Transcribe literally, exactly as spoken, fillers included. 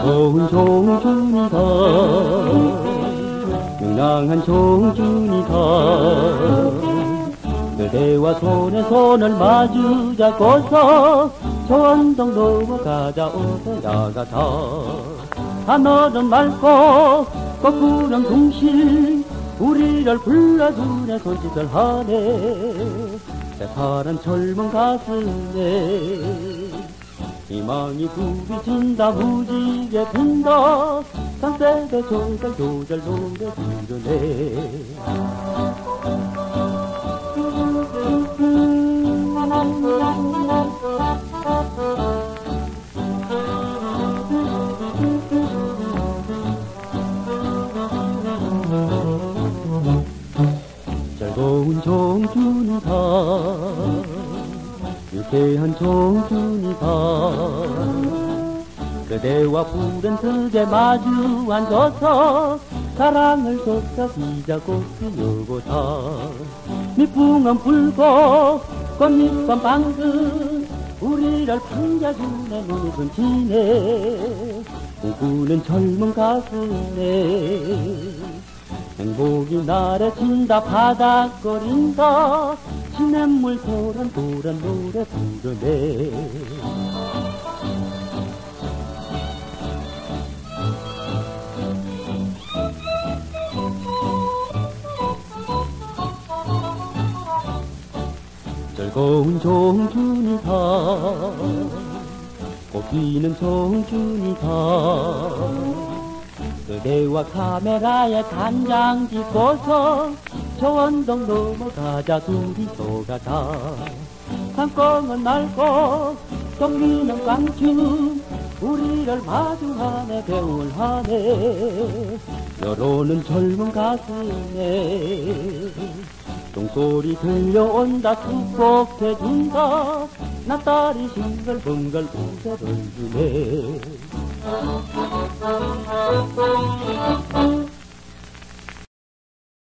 즐거운 종준이다 명랑한 종준이다 그대와 손에 손을 마주 잡고서 저 언덕 넘어가자 어서 야가다 하늘은 맑고 거꾸는 둥실 우리를 불러주네 손짓을 하네 새파란 젊은 가슴에 희망이 부비친다 무지개 핀다 산새도 조절 조절 노래 부르네 즐거운 종준이다 유쾌한 종준이다 그대와 푸른 흙에 마주 앉아서 사랑을 속삭이자고 피우고다蜜풍은 불고 꽃잎은 방금 우리를 반겨주네 눈은 지네 꿈꾸는 젊은 가슴에 행복이 나래친다 바닥거린다 시냇물 도란도란 노래 부르네 즐거운 종준이다 꽃피는 종준이다 그대와 카메라에 간장 짚고서 저 언덕 넘어가자 둘이서 가자 산골은 맑고 동리는 깡충 우리를 마주하네 배울하네 여로는 젊은 가슴에 종소리 들려온다 축복해준다 낯다리 싱글벙글 웃어를 주네